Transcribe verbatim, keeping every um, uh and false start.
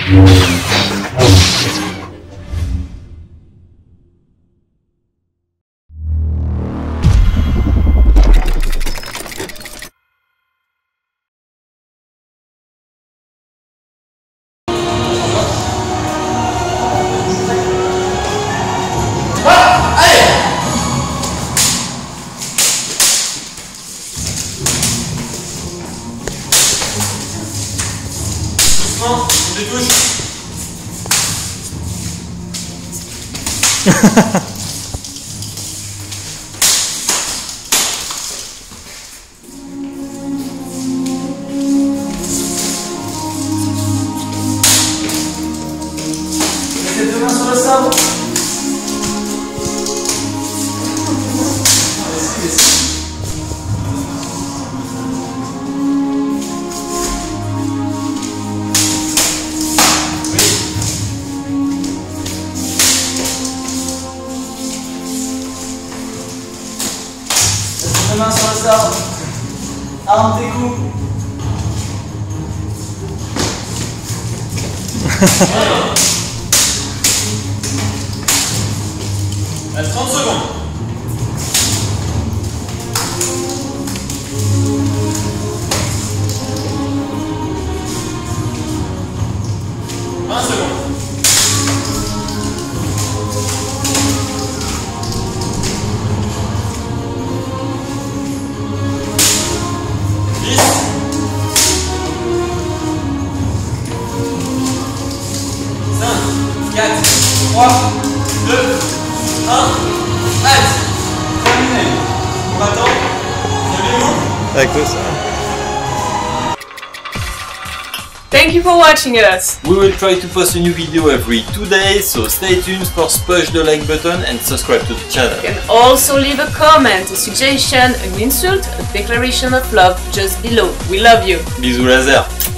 Je touche. Mettez deux mains sur le sabre. Deux mains sur le sabre. Arme tes coups. Allez, trente secondes. vingt secondes. quatre, trois, deux, un, halte. Terminé. On attend. Salut-vous. Avec toi ça. Thank you for watching us. We will try to post a new video every two days, so stay tuned for push the like button and subscribe to the channel. You can also leave a comment, a suggestion, an insult, a declaration of love just below. We love you. Bisous laser.